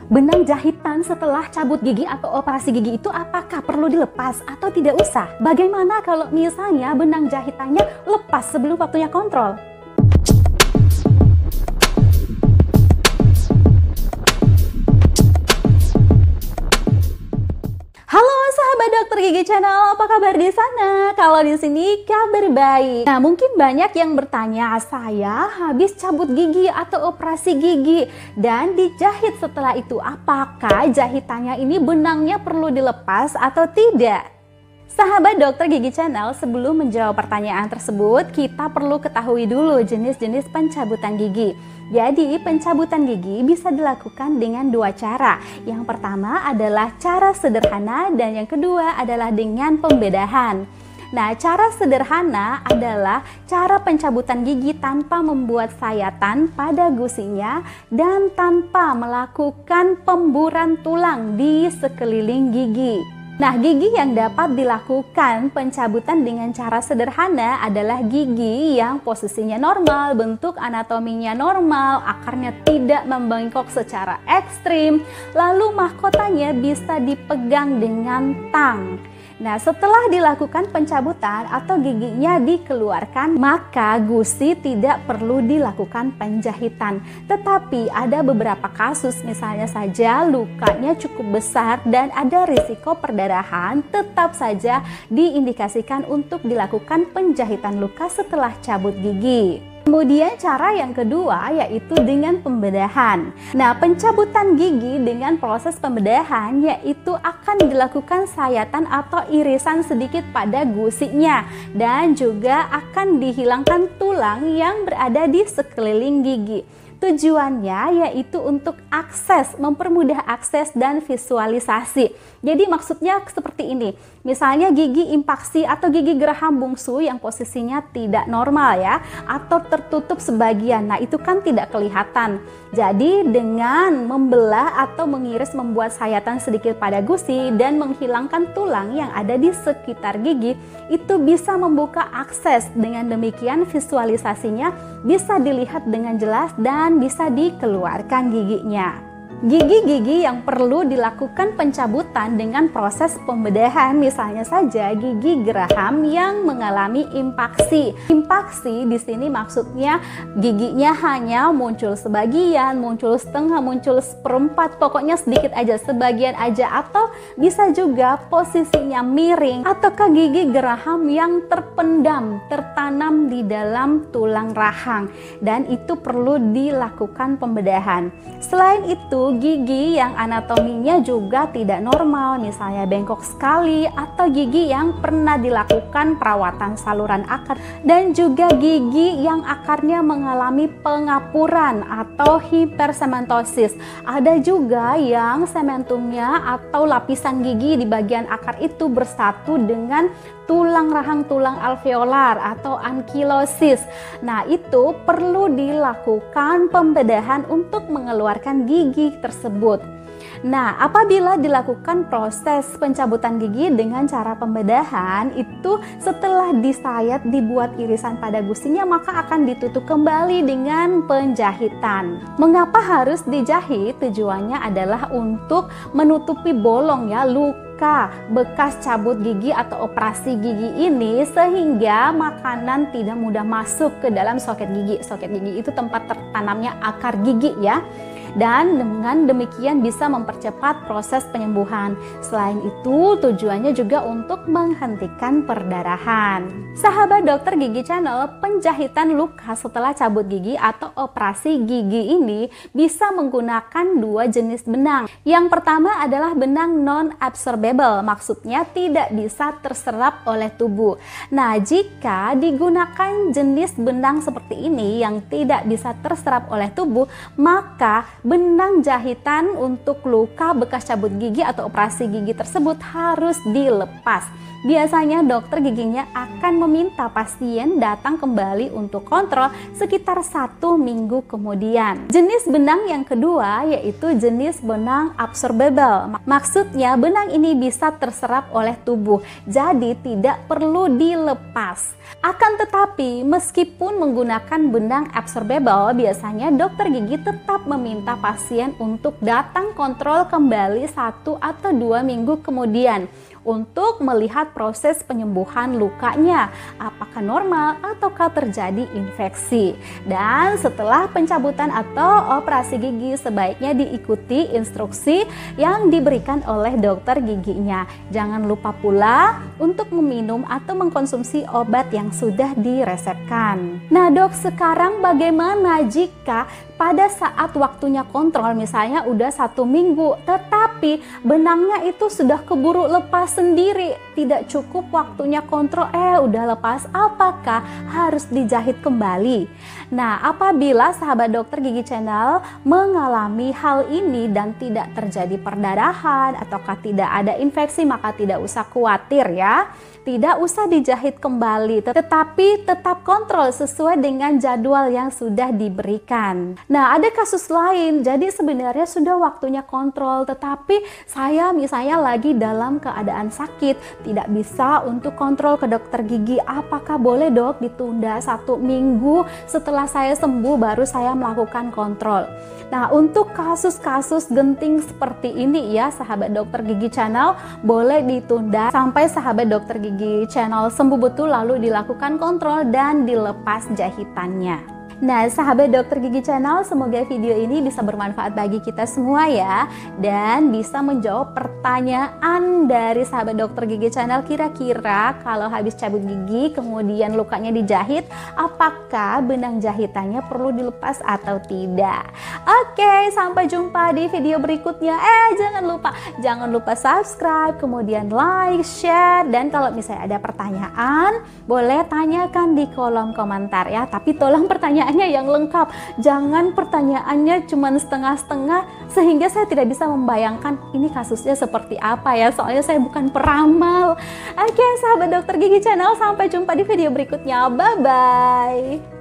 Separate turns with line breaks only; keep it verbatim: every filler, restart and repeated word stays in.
Benang jahitan setelah cabut gigi atau operasi gigi itu apakah perlu dilepas atau tidak usah? Bagaimana kalau misalnya benang jahitannya lepas sebelum waktunya kontrol? Halo sahabat Dokter Gigi Channel, apa kabar di sana? Kalau di sini kabar baik. Nah, mungkin banyak yang bertanya, saya habis cabut gigi atau operasi gigi dan dijahit setelah itu, apakah jahitannya ini benangnya perlu dilepas atau tidak? Sahabat Dokter Gigi Channel, sebelum menjawab pertanyaan tersebut, kita perlu ketahui dulu jenis-jenis pencabutan gigi. Jadi, pencabutan gigi bisa dilakukan dengan dua cara. Yang pertama adalah cara sederhana dan yang kedua adalah dengan pembedahan. Nah, cara sederhana adalah cara pencabutan gigi tanpa membuat sayatan pada gusinya dan tanpa melakukan pemburan tulang di sekeliling gigi. Nah, gigi yang dapat dilakukan pencabutan dengan cara sederhana adalah gigi yang posisinya normal, bentuk anatominya normal, akarnya tidak membengkok secara ekstrim, lalu mahkotanya bisa dipegang dengan tang. Nah, setelah dilakukan pencabutan atau giginya dikeluarkan, maka gusi tidak perlu dilakukan penjahitan. Tetapi ada beberapa kasus, misalnya saja lukanya cukup besar dan ada risiko perdarahan, tetap saja diindikasikan untuk dilakukan penjahitan luka setelah cabut gigi. Kemudian cara yang kedua yaitu dengan pembedahan. Nah, pencabutan gigi dengan proses pembedahan yaitu akan dilakukan sayatan atau irisan sedikit pada gusinya dan juga akan dihilangkan tulang yang berada di sekeliling gigi. Tujuannya yaitu untuk akses, mempermudah akses dan visualisasi. Jadi maksudnya seperti ini, misalnya gigi impaksi atau gigi geraham bungsu yang posisinya tidak normal ya, atau tertutup sebagian, nah itu kan tidak kelihatan. Jadi dengan membelah atau mengiris membuat sayatan sedikit pada gusi dan menghilangkan tulang yang ada di sekitar gigi, itu bisa membuka akses, dengan demikian visualisasinya bisa dilihat dengan jelas dan bisa dikeluarkan giginya. Gigi-gigi yang perlu dilakukan pencabutan dengan proses pembedahan, misalnya saja gigi geraham yang mengalami impaksi. Impaksi di sini maksudnya giginya hanya muncul sebagian, muncul setengah, muncul seperempat, pokoknya sedikit aja, sebagian aja, atau bisa juga posisinya miring, ataukah gigi geraham yang terpendam, tertanam di dalam tulang rahang, dan itu perlu dilakukan pembedahan. Selain itu, gigi yang anatominya juga tidak normal, misalnya bengkok sekali, atau gigi yang pernah dilakukan perawatan saluran akar, dan juga gigi yang akarnya mengalami pengapuran atau hipersementosis. Ada juga yang sementumnya atau lapisan gigi di bagian akar itu bersatu dengan tulang rahang tulang alveolar atau ankilosis. Nah, itu perlu dilakukan pembedahan untuk mengeluarkan gigi tersebut. Nah, apabila dilakukan proses pencabutan gigi dengan cara pembedahan, itu setelah disayat, dibuat irisan pada gusinya, maka akan ditutup kembali dengan penjahitan. Mengapa harus dijahit? Tujuannya adalah untuk menutupi bolong ya, luka bekas cabut gigi atau operasi gigi ini, sehingga makanan tidak mudah masuk ke dalam soket gigi. Soket gigi itu tempat tertanamnya akar gigi ya. Dan dengan demikian bisa mempercepat proses penyembuhan. Selain itu, tujuannya juga untuk menghentikan perdarahan. Sahabat Dokter Gigi Channel, penjahitan luka setelah cabut gigi atau operasi gigi ini bisa menggunakan dua jenis benang. Yang pertama adalah benang non-absorbable, maksudnya tidak bisa terserap oleh tubuh. Nah, jika digunakan jenis benang seperti ini yang tidak bisa terserap oleh tubuh, maka benang jahitan untuk luka bekas cabut gigi atau operasi gigi tersebut harus dilepas. Biasanya dokter giginya akan meminta pasien datang kembali untuk kontrol sekitar satu minggu kemudian. Jenis benang yang kedua yaitu jenis benang absorbable. Maksudnya benang ini bisa terserap oleh tubuh, jadi tidak perlu dilepas. Akan tetapi meskipun menggunakan benang absorbable, biasanya dokter gigi tetap meminta meminta pasien untuk datang kontrol kembali satu atau dua minggu kemudian untuk melihat proses penyembuhan lukanya, apakah normal ataukah terjadi infeksi. Dan setelah pencabutan atau operasi gigi sebaiknya diikuti instruksi yang diberikan oleh dokter giginya. Jangan lupa pula untuk meminum atau mengkonsumsi obat yang sudah diresepkan. Nah dok, sekarang bagaimana jika pada saat waktunya kontrol misalnya udah satu minggu tetapi benangnya itu sudah keburu lepas sendiri, tidak cukup waktunya kontrol eh udah lepas, apakah harus dijahit kembali? Nah apabila sahabat dokter gigi channel mengalami hal ini dan tidak terjadi perdarahan ataukah tidak ada infeksi, maka tidak usah khawatir ya, tidak usah dijahit kembali, tetapi tetap kontrol sesuai dengan jadwal yang sudah diberikan. Nah ada kasus lain, jadi sebenarnya sudah waktunya kontrol tetapi saya misalnya lagi dalam keadaan sakit, tidak bisa untuk kontrol ke dokter gigi, apakah boleh dok ditunda satu minggu setelah saya sembuh baru saya melakukan kontrol? Nah untuk kasus-kasus genting seperti ini ya sahabat dokter gigi channel, boleh ditunda sampai sahabat dokter gigi channel sembuh betul lalu dilakukan kontrol dan dilepas jahitannya. Nah sahabat dokter gigi channel, semoga video ini bisa bermanfaat bagi kita semua ya, dan bisa menjawab pertanyaan dari sahabat dokter gigi channel. Kira-kira kalau habis cabut gigi kemudian lukanya dijahit, apakah benang jahitannya perlu dilepas atau tidak? Oke, sampai jumpa di video berikutnya. Eh jangan lupa jangan lupa subscribe, kemudian like, share, dan kalau misalnya ada pertanyaan boleh tanyakan di kolom komentar ya, tapi tolong pertanyaan yang lengkap, jangan pertanyaannya cuma setengah-setengah sehingga saya tidak bisa membayangkan ini kasusnya seperti apa ya, soalnya saya bukan peramal. Oke sahabat dokter gigi channel, sampai jumpa di video berikutnya, bye bye.